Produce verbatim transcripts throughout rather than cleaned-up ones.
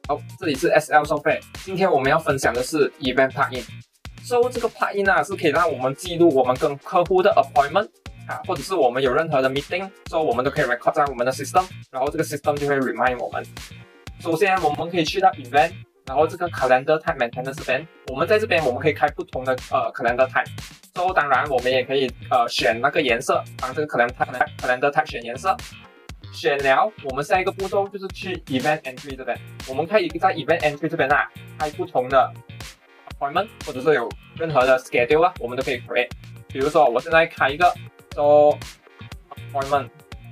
好，这里是 S L Software。今天我们要分享的是 Event Plugin。So 这个 Plugin 啊，是可以让我们记录我们跟客户的 appointment 啊，或者是我们有任何的 meeting，so 我们都可以 record 在我们的 system， 然后这个 system 就会 remind 我们。首先我们可以去到 Event， 然后这个 Calendar Type Maintenance 这边，我们在这边我们可以开不同的呃 Calendar Type。So 当然我们也可以呃选那个颜色，帮这个 Calendar Calendar Type 选颜色。选了，我们下一个步骤就是去 Event Entry 这边，我们可以在 Event Entry 这边啊开不同的 appointment， 或者是有任何的 schedule 啊，我们都可以 create。比如说我现在开一个 so appointment，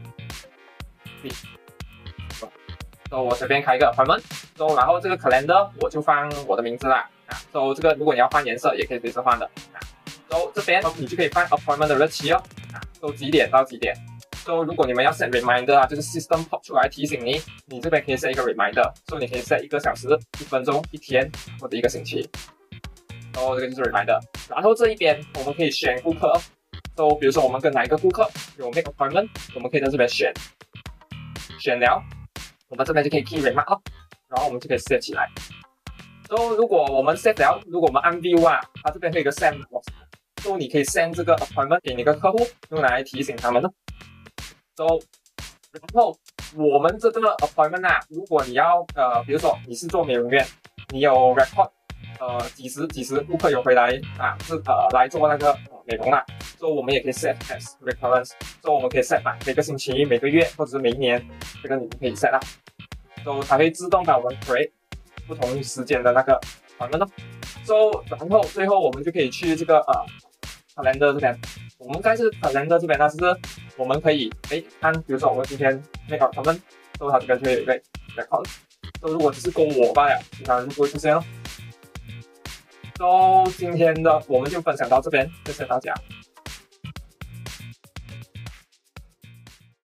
so 我随便开一个 appointment，so 然后这个 calendar 我就放我的名字啦啊 ，so 这个如果你要换颜色也可以随时换的啊 ，so 这边你就可以放 appointment 的日期哦啊 ，so 几点到几点。So 如果你们要 set reminder 啊，就是 system pop 出来提醒你，你这边可以 set 一个 reminder， 所以你可以 set 一个小时、一分钟、一天或者一个星期。So 这个就是 reminder。然后这一边我们可以选顾客 ，So 比如说我们跟哪一个顾客有 make appointment， 我们可以在这边选，选了，我们这边就可以 key remark， 然后我们就可以 set 起来。So 如果我们 set 了，如果我们按 view 啊，它这边会有一个 send box，So 你可以 send 这个 appointment 给你的客户，用来提醒他们呢。So， 然后我们这个 appointment 啊，如果你要呃，比如说你是做美容院，你有 record 呃几时几时顾客有回来啊，是呃来做那个、呃、美容啦，所以我们也可以 set as recurrence， 所以我们可以 set 嘛，每个星期、每个月或者是每一年，这个你们可以 set 啦，所以它会自动帮我们 create 不同时间的那个 appointment 咯。So， 然后最后我们就可以去这个呃 calendar 这边。我们在这 calendar 这边呢，就是我们可以哎按，比如说我们今天 make appointment， 所以它这边就会有一个 record， 所以如果只是勾我罢了，其他人就不会出现了。So 今天的我们就分享到这边，谢谢大家。